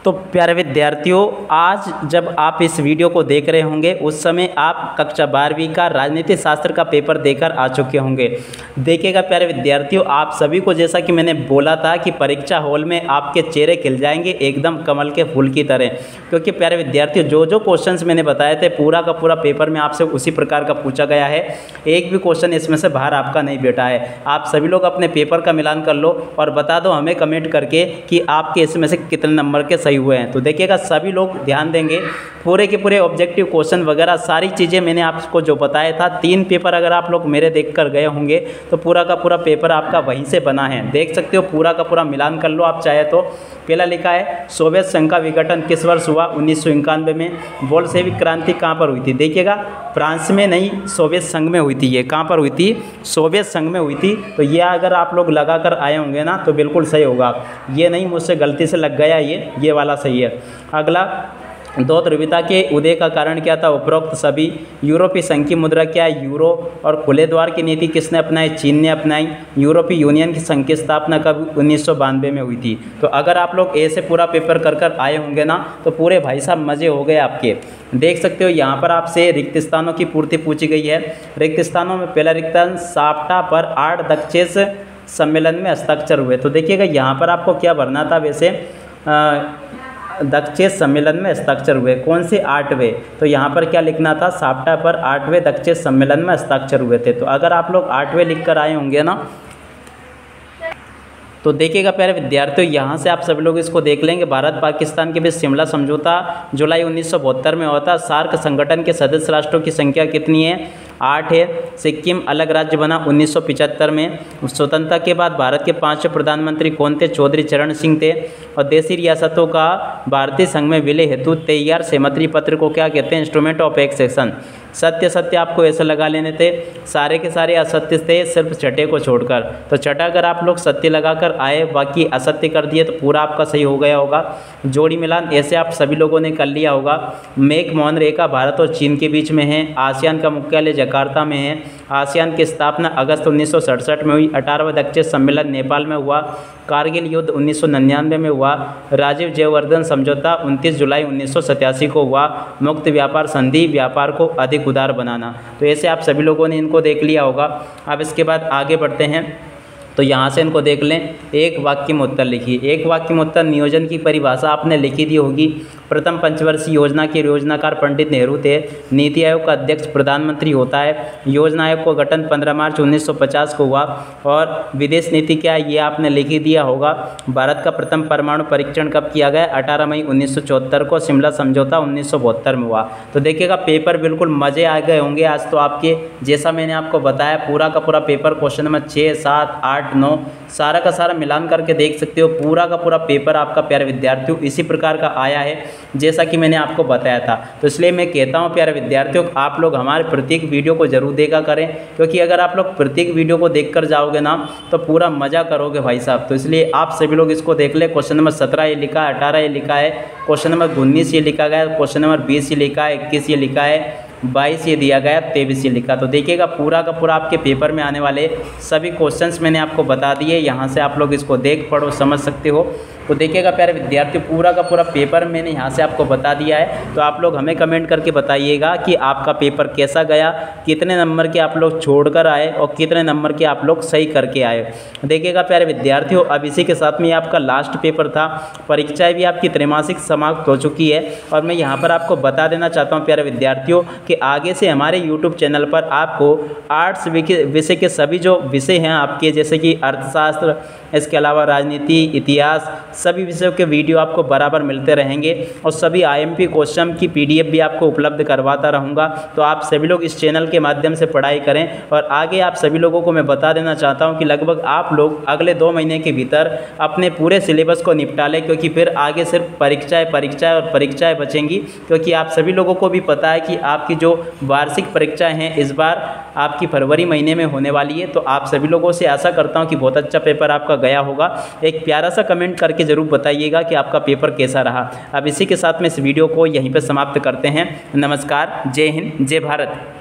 तो प्यारे विद्यार्थियों, आज जब आप इस वीडियो को देख रहे होंगे उस समय आप कक्षा 12वीं का राजनीति शास्त्र का पेपर देकर आ चुके होंगे। देखिएगा प्यारे विद्यार्थियों, आप सभी को जैसा कि मैंने बोला था कि परीक्षा हॉल में आपके चेहरे खिल जाएंगे एकदम कमल के फूल की तरह, क्योंकि प्यारे विद्यार्थियों जो जो क्वेश्चंस मैंने बताए थे पूरा का पूरा पेपर में आपसे उसी प्रकार का पूछा गया है। एक भी क्वेश्चन इसमें से बाहर आपका नहीं बैठा है। आप सभी लोग अपने पेपर का मिलान कर लो और बता दो हमें कमेंट करके कि आपके इसमें से कितने नंबर के सही हुए हैं। तो देखिएगा सभी लोग ध्यान देंगे, पूरे के पूरे ऑब्जेक्टिव क्वेश्चन वगैरह सारी चीज़ें मैंने आपको जो बताया था। 3 पेपर अगर आप लोग मेरे देख कर गए होंगे तो पूरा का पूरा पेपर आपका वहीं से बना है। देख सकते हो, पूरा का पूरा मिलान कर लो आप चाहे तो। पहला लिखा है सोवियत संघ का विघटन किस वर्ष हुआ? 1991 में। बोल्शेविक क्रांति कहाँ पर हुई थी? देखिएगा फ्रांस में नहीं, सोवियत संघ में हुई थी। ये कहाँ पर हुई थी? सोवियत संघ में हुई थी। तो ये अगर आप लोग लगा कर आए होंगे ना तो बिल्कुल सही होगा। ये नहीं मुझसे गलती से लग गया, ये वाला सही है। अगला, दो ध्रुवीयता के उदय का कारण क्या था? उपरोक्त सभी। यूरोपीय संघ की मुद्रा क्या है? यूरो। और खुले द्वार की नीति किसने अपनाई? चीन ने अपनाई। यूरोपीय यूनियन की संघ की स्थापना कब? 1992 में हुई थी। तो अगर आप लोग ऐसे पूरा पेपर कर आए होंगे ना तो पूरे भाई साहब मज़े हो गए आपके। देख सकते हो यहाँ पर आपसे रिक्त स्थानों की पूर्ति पूछी गई है। रिक्त स्थानों में पहला रिक्त स्थान साप्टा पर 8 दक्षेस सम्मेलन में हस्ताक्षर हुए। तो देखिएगा यहाँ पर आपको क्या भरना था वैसे, दक्षेस सम्मेलन में हस्ताक्षर हुए कौन से? 8वें। तो यहाँ पर क्या लिखना था? साप्टा पर 8वें दक्षेस सम्मेलन में हस्ताक्षर हुए थे। तो अगर आप लोग 8वें लिख कर आए होंगे ना तो देखिएगा प्यारे विद्यार्थियों, यहाँ से आप सभी लोग इसको देख लेंगे। भारत पाकिस्तान के बीच शिमला समझौता जुलाई 1972 में हुआ था। सार्क संगठन के सदस्य राष्ट्रों की संख्या कितनी है? 8 है। सिक्किम अलग राज्य बना 1975 में। स्वतंत्रता के बाद भारत के 5वें प्रधानमंत्री कौन थे? चौधरी चरण सिंह थे। और देशी रियासतों का भारतीय संघ में विलय हेतु तैयार सहमति पत्र को क्या कहते हैं? Instrument of accession. सत्य सत्य आपको ऐसे लगा लेने थे, सारे के सारे असत्य थे सिर्फ छठे को छोड़कर। तो छठा अगर आप लोग सत्य लगाकर आए बाकी असत्य कर दिए तो पूरा आपका सही हो गया होगा। जोड़ी मिलान ऐसे आप सभी लोगों ने कर लिया होगा। मेक मोहन रेखा भारत और चीन के बीच में है। आसियान का मुख्यालय जकार्ता में है। आसियान की स्थापना अगस्त 1967 में हुई। 18वां दक्षेस सम्मेलन नेपाल में हुआ। कारगिल युद्ध 1999 में हुआ। राजीव जयवर्धन समझौता 29 जुलाई 1987 को हुआ। मुक्त व्यापार संधि व्यापार को अधिक उदार बनाना। तो ऐसे आप सभी लोगों ने इनको देख लिया होगा। अब इसके बाद आगे बढ़ते हैं। तो यहाँ से इनको देख लें। एक वाक्य में उत्तर लिखिए। एक वाक्य में उत्तर नियोजन की परिभाषा आपने लिखी दी होगी। प्रथम पंचवर्षीय योजना के योजनाकार पंडित नेहरू थे। नीति आयोग का अध्यक्ष प्रधानमंत्री होता है। योजना आयोग का गठन 15 मार्च 1950 को हुआ। और विदेश नीति क्या है ये आपने लिखी दिया होगा। भारत का प्रथम परमाणु परीक्षण कब किया गया? 18 मई 1974 को। शिमला समझौता 1972 में हुआ। तो देखिएगा पेपर बिल्कुल मज़े आ गए होंगे आज तो आपके। जैसा मैंने आपको बताया पूरा का पूरा पेपर क्वेश्चन नंबर 6, 7, 8, 9 सारा का सारा मिलान करके देख सकते हो। पूरा का पूरा पेपर आपका प्यारे विद्यार्थियों इसी प्रकार का आया है जैसा कि मैंने आपको बताया था। तो इसलिए मैं कहता हूं प्यारे विद्यार्थियों आप लोग हमारे प्रत्येक वीडियो को जरूर देखा करें, क्योंकि अगर आप लोग प्रत्येक वीडियो को देखकर जाओगे ना तो पूरा मज़ा करोगे भाई साहब। तो इसलिए आप सभी लोग इसको देख ले। क्वेश्चन नंबर 17 ये लिखा है, 18 ये लिखा है, क्वेश्चन नंबर 19 ये लिखा गया है, क्वेश्चन नंबर 20 ये लिखा है, 21 ये लिखा है, 22 ये दिया गया, 23 ये लिखा। तो देखिएगा पूरा का पूरा आपके पेपर में आने वाले सभी क्वेश्चंस मैंने आपको बता दिए। यहाँ से आप लोग इसको देख पढ़ो समझ सकते हो। तो देखिएगा प्यारे विद्यार्थियों पूरा का पूरा पेपर मैंने यहाँ से आपको बता दिया है। तो आप लोग हमें कमेंट करके बताइएगा कि आपका पेपर कैसा गया, कितने नंबर के आप लोग छोड़कर आए और कितने नंबर के आप लोग सही करके आए। देखिएगा प्यारे विद्यार्थियों अब इसी के साथ में आपका लास्ट पेपर था। परीक्षाएँ भी आपकी त्रैमासिक समाप्त हो चुकी है। और मैं यहाँ पर आपको बता देना चाहता हूँ प्यारे विद्यार्थियों कि आगे से हमारे यूट्यूब चैनल पर आपको आर्ट्स विषय के सभी जो विषय हैं आपके, जैसे कि अर्थशास्त्र, इसके अलावा राजनीति, इतिहास, सभी विषयों के वीडियो आपको बराबर मिलते रहेंगे। और सभी IMP क्वेश्चन की PDF भी आपको उपलब्ध करवाता रहूँगा। तो आप सभी लोग इस चैनल के माध्यम से पढ़ाई करें। और आगे आप सभी लोगों को मैं बता देना चाहता हूँ कि लगभग आप लोग अगले 2 महीने के भीतर अपने पूरे सिलेबस को निपटा लें, क्योंकि फिर आगे सिर्फ परीक्षाएँ और परीक्षाएँ बचेंगी। क्योंकि आप सभी लोगों को भी पता है कि आपकी जो वार्षिक परीक्षाएँ हैं इस बार आपकी फरवरी महीने में होने वाली है। तो आप सभी लोगों से आशा करता हूँ कि बहुत अच्छा पेपर आपका गया होगा। एक प्यारा सा कमेंट करके ज़रूर बताइएगा कि आपका पेपर कैसा रहा। अब इसी के साथ में इस वीडियो को यहीं पर समाप्त करते हैं। नमस्कार, जय हिंद, जय भारत।